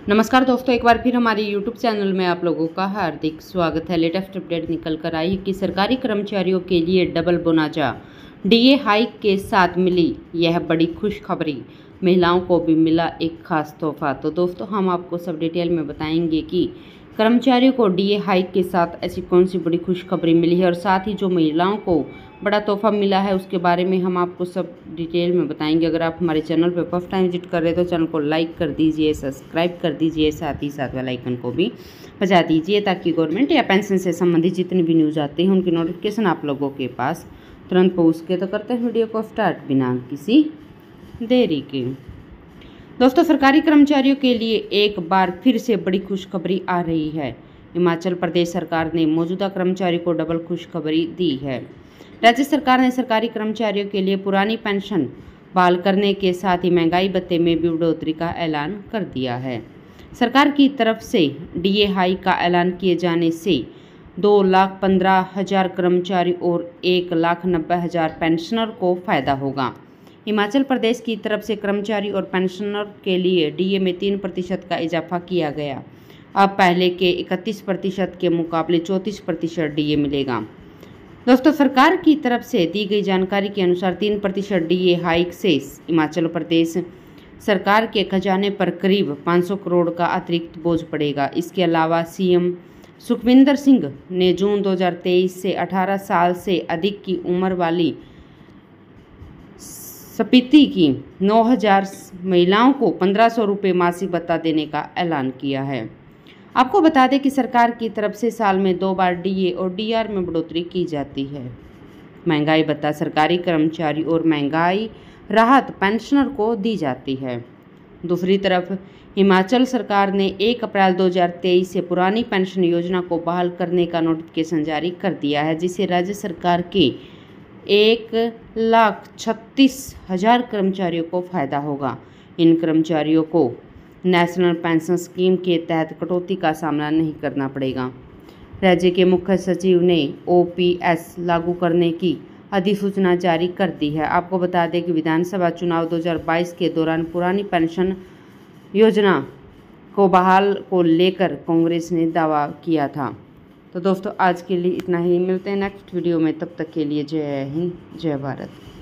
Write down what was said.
नमस्कार दोस्तों, एक बार फिर हमारे YouTube चैनल में आप लोगों का हार्दिक स्वागत है। लेटेस्ट अपडेट निकल कर आई कि सरकारी कर्मचारियों के लिए डबल बोनाजा डीए हाइक के साथ मिली यह बड़ी खुशखबरी। महिलाओं को भी मिला एक खास तोहफा। तो दोस्तों, हम आपको सब डिटेल में बताएंगे कि कर्मचारियों को डीए हाइक के साथ ऐसी कौन सी बड़ी खुशखबरी मिली है और साथ ही जो महिलाओं को बड़ा तोहफा मिला है उसके बारे में हम आपको सब डिटेल में बताएंगे। अगर आप हमारे चैनल पर फर्स्ट टाइम विजिट कर रहे हैं तो चैनल को लाइक कर दीजिए, सब्सक्राइब कर दीजिए, साथ ही साथ बेल आइकन को भी बजा दीजिए ताकि गवर्नमेंट या पेंशन से संबंधित जितनी भी न्यूज़ आती हैं उनकी नोटिफिकेशन आप लोगों के पास तुरंत पहुँच के। तो करते हैं वीडियो को स्टार्ट बिना किसी देरी के। दोस्तों, सरकारी कर्मचारियों के लिए एक बार फिर से बड़ी खुशखबरी आ रही है। हिमाचल प्रदेश सरकार ने मौजूदा कर्मचारियों को डबल खुशखबरी दी है। राज्य सरकार ने सरकारी कर्मचारियों के लिए पुरानी पेंशन बहाल करने के साथ ही महंगाई भत्ते में भी बढ़ोतरी का ऐलान कर दिया है। सरकार की तरफ से डीए हाई का ऐलान किए जाने से 2,15,000 कर्मचारी और 1,90,000 पेंशनर को फायदा होगा। हिमाचल प्रदेश की तरफ से कर्मचारी और पेंशनर के लिए डीए में 3% का इजाफा किया गया। अब पहले के 31% के मुकाबले 34% डीए मिलेगा। दोस्तों, सरकार की तरफ से दी गई जानकारी के अनुसार 3% डीए हाइक से हिमाचल प्रदेश सरकार के खजाने पर करीब 500 करोड़ का अतिरिक्त बोझ पड़ेगा। इसके अलावा सीएम सुखविंदर सिंह ने जून 2023 से 18 साल से अधिक की उम्र वाली स्पीति की 9,000 महिलाओं को 1,500 रुपये मासिक भत्ता देने का ऐलान किया है। आपको बता दें कि सरकार की तरफ से साल में 2 बार डीए और डीआर में बढ़ोतरी की जाती है। महंगाई भत्ता सरकारी कर्मचारी और महंगाई राहत पेंशनर को दी जाती है। दूसरी तरफ हिमाचल सरकार ने 1 अप्रैल 2023 से पुरानी पेंशन योजना को बहाल करने का नोटिफिकेशन जारी कर दिया है, जिससे राज्य सरकार के 1,36,000 कर्मचारियों को फायदा होगा। इन कर्मचारियों को नेशनल पेंशन स्कीम के तहत कटौती का सामना नहीं करना पड़ेगा। राज्य के मुख्य सचिव ने ओपीएस लागू करने की अधिसूचना जारी कर दी है। आपको बता दें कि विधानसभा चुनाव 2022 के दौरान पुरानी पेंशन योजना को बहाल को लेकर कांग्रेस ने दावा किया था। तो दोस्तों, आज के लिए इतना ही। मिलते हैं नेक्स्ट वीडियो में, तब तक के लिए जय हिंद, जय भारत।